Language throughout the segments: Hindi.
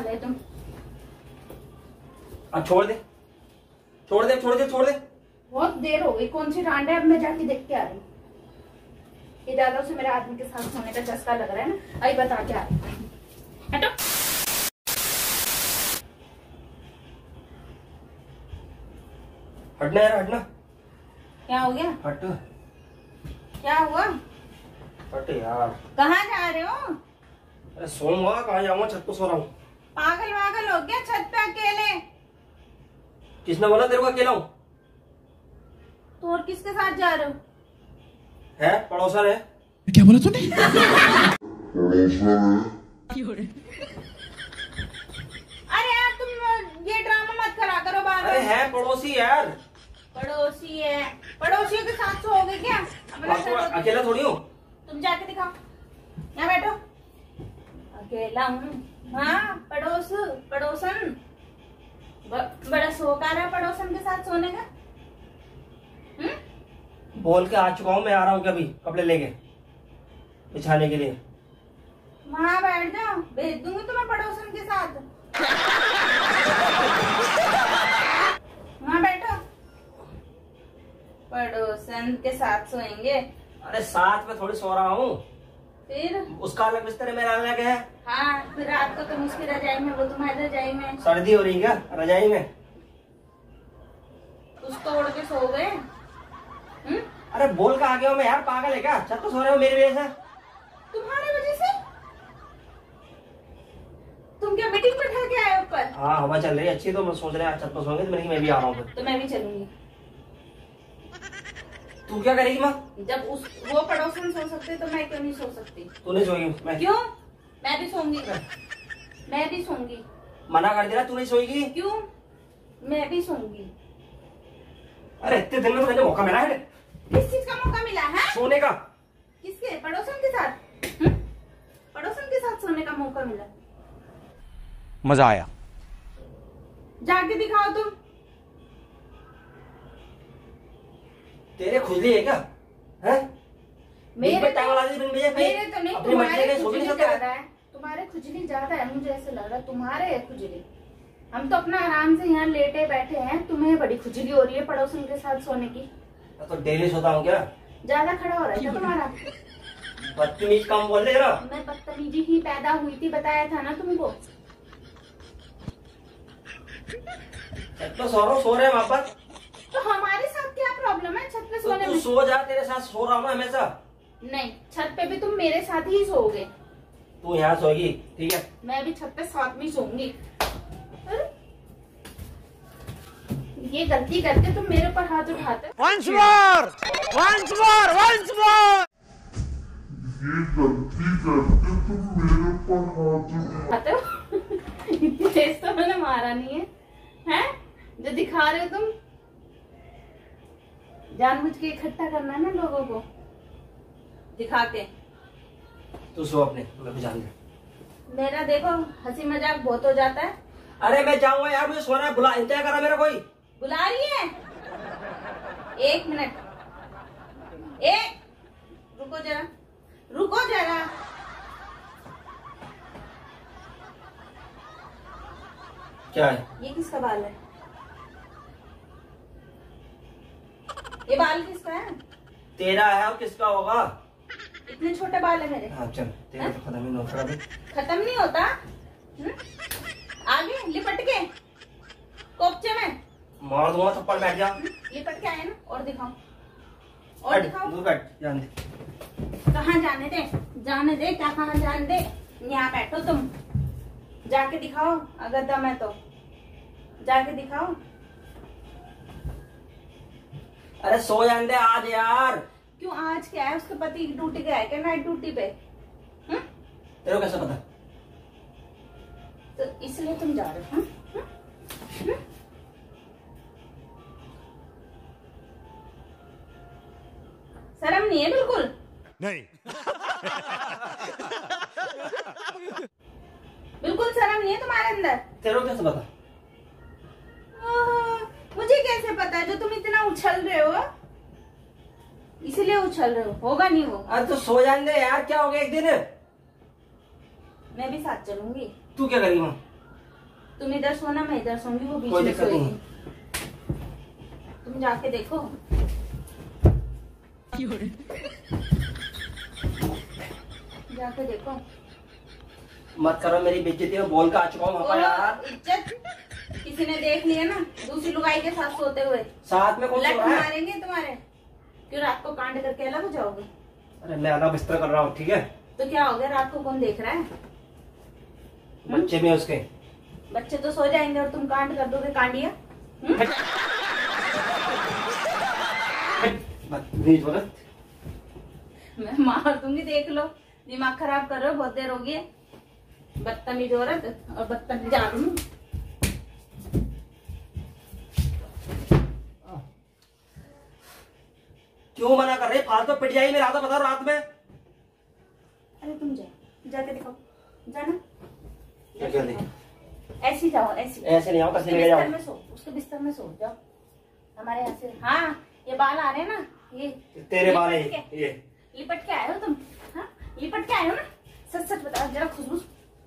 गए तुम। अब छोड़ दे। बहुत देर हो गई, कौन सी डांड है, अब मैं जाके देख के आ रही हूँ। ये दादा से मेरे आदमी के साथ सोने का चस्का लग रहा है ना, अभी बता के आ रही हूँ। हटो। हटना यार, हटना। क्या हो गया? हट। क्या हुआ? हट यार। कहाँ जा रहे हो? अरे सोऊंगा, कहाँ जाऊंगा, छत पे सो रहा हूँ। पागल वागल हो गया, छत पे अकेले? किसने बोला तेरे को अकेला हूँ? तो और किसके साथ जा रहे हो? है पड़ोसन है। क्या बोला तूने? अरे यार तुम ये ड्रामा मत करा करो बार। अरे है पड़ोसी यार। पड़ोसी है, पड़ोसियों के साथ सोओगे क्या? अकेला थोड़ी हूँ। तुम जाके दिखाओ, यहाँ बैठो। अकेला हूँ? हाँ, पड़ोसन बड़ा शौक आ रहा है पड़ोसन के साथ सोने का। बोल के आ चुका हूँ, मैं आ रहा हूँ कभी कपड़े लेके बिछाने के लिए। वहाँ बैठ जाओ, भेज दूंगी तुम्हें पड़ोसन के साथ। वहाँ बैठो, पड़ोसन के साथ सोएंगे। अरे साथ में थोड़ी सो रहा हूँ। फिर उसका अलग बिस्तर है, मेरा अलग है। हाँ, फिर रात को तुम उसकी रजाई में, वो तुम्हारी रजाई में। सर्दी हो रही क्या रजाई में? उसको ओढ़ के सो गए। अरे बोल के आ गया हूँ मैं यार, पागल है क्या? छत पे सो रहे हो मेरी वजह से? तुम्हारी वजह से? तुम क्या मीटिंग बैठा के आए ऊपर? हाँ, हवा चल रही है अच्छी, तो मैं सोच रहा छत पे सोएंगे, तो मैं भी आ रहा हूँ। तो मैं भी चलूंगी। तू क्या करेगी माँ? जब वो पड़ोसन सो सकते तो मैं क्यों नहीं सो सकती? तू नहीं सोएगी? मैं क्यों? मैं भी सोऊंगी। मैं भी सोऊंगी। मना कर दिया, तू नहीं सोएगी? क्यों? मैं भी सोऊंगी। अरे इतने दिन में तो मुझे मौका मिला है। किस चीज का मौका मिला है? सोने का। किसके? पड़ोसन के साथ? पड़ोसन के साथ सोने का मौका मिला। मजा आया। जाके दिखाओ तुम। तेरे खुजली है क्या? है? मेरे टांग ला दी मेरे तो नहीं, अपनी तुम्हारे मर्जी से सो भी नहीं खुजली सकते? ज्यादा है। तुम्हारे खुजली ज्यादा है, मुझे ऐसे लग रहा है तुम्हारे है खुजली। हम तो अपना आराम से यहाँ लेटे बैठे हैं, तुम्हें बड़ी खुजली हो रही है पड़ोसन के साथ सोने की। तो डेली सोता हूँ क्या? ज्यादा खड़ा हो रहा है क्या तुम्हारा? बदतमीज कम बोल रहे हो। मैं बदतमीजी ही पैदा हुई थी, बताया था ना तुमको। तो सो रहे हैं वापस। तो हमारे साथ क्या प्रॉब्लम है छत पे तो सोने तू में? सो जा, तेरे साथ सो रहा हूँ ना हमेशा। नहीं, छत पे भी तुम मेरे साथ ही सोओगे। तू यहाँ सोएगी, ठीक है? मैं भी छत पे साथ में सोऊंगी। ये गलती करके तुम मेरे ऊपर हाथ उठाते हो। Once more! Once more! Once more! ये गलती करके तुम मेरे पर हाथ उठाते हो। इतनी तेज तो मैंने मारा नहीं है, हैं? जो दिखा रहे हो तुम, जानबूझ के इकट्ठा करना है ना लोगों को दिखा के। तू सो अपने, मैं भी जाऊंगा। मेरा देखो हंसी मजाक बहुत हो जाता है। अरे मैं जाऊंगा यार, मुझे सोना है। बुला, इंतजार करा मेरा कोई। बुला रही है? एक मिनट, रुको जरा। क्या है ये किसका बाल है? ये बाल किसका है? तेरा है और किसका होगा? इतने छोटे बाल है मेरे। हाँ चल, तेरा तो खत्म ही नहीं होता अभी। खत्म नहीं होता? आगे लिपट के कोपचे में मार दूंगा थप्पड़, बैठ जा। लिपट के आए ना, और दिखाओ, और दिखाओ। दूर बैठ, जान दे। कहाँ जाने दे, क्या कहाँ जाने दे? यहाँ बैठो तुम, जाके दिखाओ अगर दम है तो, जाके दिखाओ। अरे सो जाने दे आज यार। क्यों आज क्या है? उसके पति ड्यूटी गया है क्या, नाइट ड्यूटी पे? तेरे को कैसे पता? तो इसलिए तुम जा रहे हो? शर्म नहीं है बिल्कुल? नहीं। बिल्कुल शर्म नहीं है तुम्हारे अंदर? तेरे को कैसे पता? मुझे कैसे पता जो तुम इतना उछल रहे हो? इसीलिए उछल रहे हो, होगा नहीं वो। अरे तो सो जाने दे यार, क्या हो गया एक दिन? मैं भी साथ चलूंगी। तू क्या करेगी वहाँ? तुम इधर सोना, मैं इधर सोऊंगी, वो बीच कोई में दिक्कत नहीं। सोएगी। तुम जाके देखो। जाके देखो। मत करो मेरी बेइज्जती, में बोल का आ चुका हूँ वहाँ पर यार। इज्जत किसी ने देख लिया ना दूसरी लुगाई के साथ सोते हुए, साथ में कौन सो लट रहा है? मारेंगे तुम्हारे। क्यों रात को कांड करके अलग हो जाओगे? अरे मैं आधा बिस्तर कर रहा हूँ, ठीक है? तो क्या हो गया, रात को कौन देख रहा है? बच्चे भी हैं उसके। बच्चे तो सो जाएंगे और तुम कांड कर दोगे, कांडिया। बदतमीज औरत। मैं मार दूंगी, देख लो। दिमाग खराब कर रहे हो, बहुत देर हो गई है। बदतमीज औरत और बदतमीज आदमी। क्यों मना कर रही? फालतू पिट जाएगी मेरा हाथ, बताओ रात में। अरे तुम जाके दिखाओ, जाना। क्या देखो? ऐसी जाओ, ऐसी। ऐसे नहीं आओ, उसके कसी लेके जाओ। बिस्तर में सो, उसके बिस्तर में सो जाओ। हमारे यहाँ से, हाँ ये बाल आ रहे हैं ना, ये तेरे बाल है लिपट के- ये। लिपट के आए हो तुम? हाँ लिपट के आए हो ना? सच सच बताओ जरा, खुशबू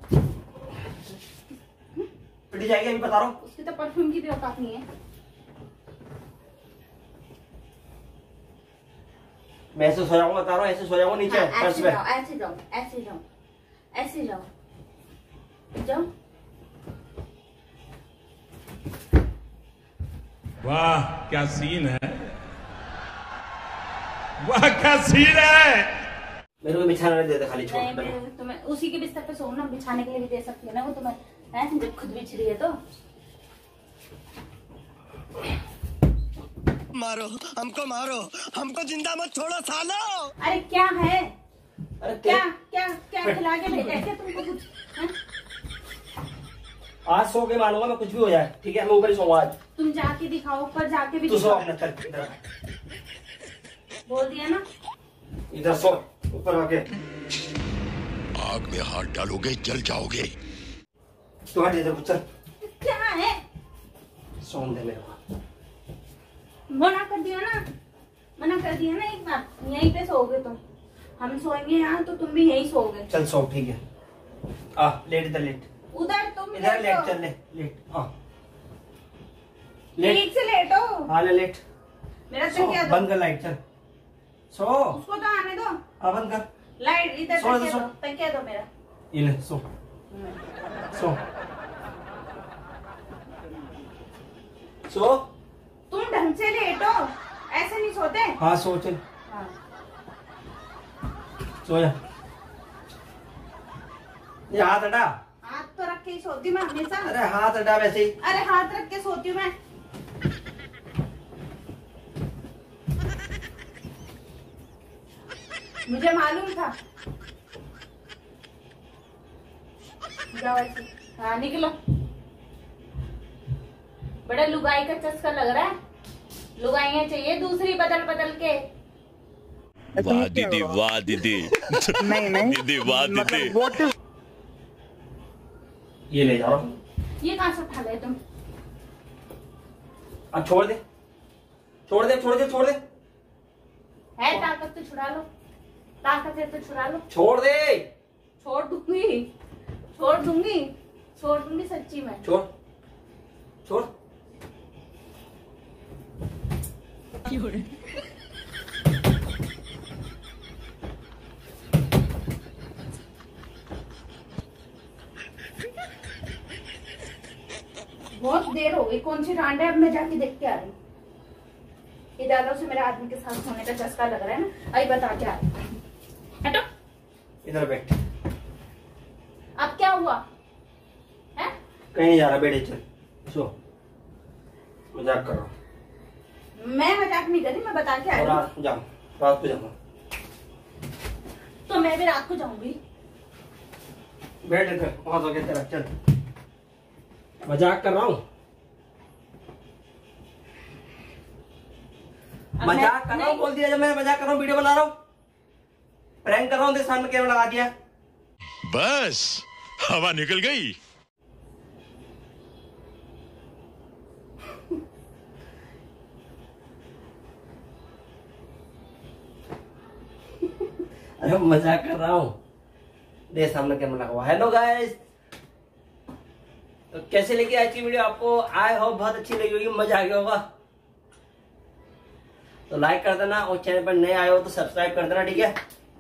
पिट जाएगी, अभी बता रहा हूँ। उसकी तो परफ्यूम की भी औकात नहीं है। मैं ऐसे सो जाऊंगा, बता रहा हूँ, ऐसे सो जाऊंगा नीचे हाँ, फर्श ऐसे पे। जाओ, ऐसे जाओ, ऐसे जाओ, ऐसे जाओ, जाओ। वाह क्या सीन है, वाह क्या सीन है। मेरे को बिछाना नहीं देता, खाली छोड़ नहीं, दो। तुम्हें उसी के बिस्तर पे सो ना, बिछाने के लिए भी दे सकती है ना वो तुम्हें, है जब खुद बिछ रही है तो। मारो हमको जिंदा मत छोड़ो सालो। अरे क्या है, अरे क्या क्या क्या खिला के भेजा है क्या तुमको कुछ? हैं? आज सो के मानूंगा मैं, कुछ भी हो जाए, ठीक है? मैं ऊपर ही सोऊंगा आज। तुम जाके दिखाओ, ऊपर जाके भी तू सो दिखाओ। अपना, चल इधर। बोल दिया ना। इधर सो, ऊपर आके। आग में हाथ डालोगे जल जाओगे। तू हट इधर, चल। क्या है, सोने दे मेरे को। मना कर दिया ना, मना कर दिया ना एक बार। यहीं पे सोओगे तुम, हम सोएंगे यहाँ तो तुम भी यहीं सोओगे। चल सो, ठीक है? आ लेट, इधर लेट, उधर तुम इधर लेट, लेटो। चल ले लेट। हाँ लेट। ठीक से लेटो। हाँ ले लेट। मेरा सो, तकिया दो, बंद कर लाइट, चल सो। उसको तो आने दो। हाँ बंद कर। लाइट इधर, सो, तकिया सो। दो, तकिया दो मेरा। ये ले सो, सो सो। तुम ढंग से लेटो, ऐसे नहीं सोते। हाँ सो, चल हाँ। सो जा। ये हाथ हटा। हाथ तो रख के ही सोती हूँ मैं हमेशा। अरे हाथ हटा वैसे ही। अरे हाथ रख के सोती हूँ मैं। मुझे मालूम था। जाओ ऐसे, हाँ निकलो। बड़ा लुगाई का चस्का लग रहा है। लुगाइयाँ चाहिए दूसरी बदल बदल के। वाह दीदी वाह दीदी। नहीं दीदी वाह दीदी। ये ले जाओ। ये कहाँ से उठा गए तुम? अब छोड़ दे, छोड़ दे, छोड़ दे, छोड़ दे। है ताकत तो छुड़ा लो, ताकत है तो छुड़ा लो। छोड़ दे। छोड़ दूंगी, छोड़ दूंगी, छोड़ दूंगी सच्ची में। छोड़, छोड़। बहुत देर हो गई, कौन सी डांड है? अब मैं जाके देख के आ रही हूँ। ये दादा से मेरे आदमी के साथ सोने का चस्का लग रहा है ना, अभी बता के आ रही हूँ। हटो, इधर बैठ। अब क्या हुआ है? कहीं नहीं जा रहा, बैठे चल। सो, मजाक कर रहा हूँ। मैं मजाक नहीं कर रही, मैं बता के आ और रही हूँ। रात को जाऊँ, रात को जाऊँगा। तो मैं भी रात को जाऊंगी। बैठ इधर, वहां तो तेरा, चल। मजाक कर रहा हूँ, मजाक कर रहा हूँ। बोल दिया जब मैं मजाक कर रहा हूँ, वीडियो बना रहा हूँ, प्रैंक कर रहा हूँ। तेरे सामने कैमरा लगा दिया। बस हवा निकल गई। अरे मजाक कर रहा हूँ। दे सामने कैमरा लगा हुआ। हेलो गाइस, तो कैसे लगी आज की वीडियो आपको? आई होप बहुत अच्छी लगी होगी, मजा आ गया होगा। तो लाइक कर देना और चैनल पर नए आए हो तो सब्सक्राइब कर देना, ठीक है।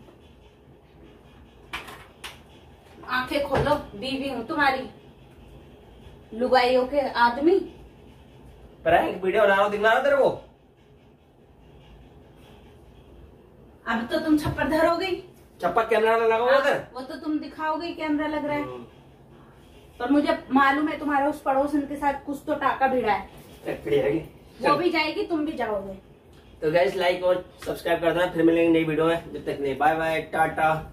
आंखें खोलो, बीवी हूँ तुम्हारी, लुगाइयों के आदमी। प्रैंक वीडियो बना रहा हूँ, दिखला रहा तेरे को। अब तो तुम छप्पर धरोगे, चप्पा कैमरा लगा हुआ था। वो तो तुम दिखाओगे कैमरा लग रहा है। पर मुझे मालूम है तुम्हारा उस पड़ोसन के साथ कुछ तो टाका भिड़ा है, वो भी जाएगी तुम भी जाओगे। तो गाइस लाइक और सब्सक्राइब कर देना, फिर मिलेंगे नई वीडियो में। जब तक नहीं, बाय बाय, टाटा।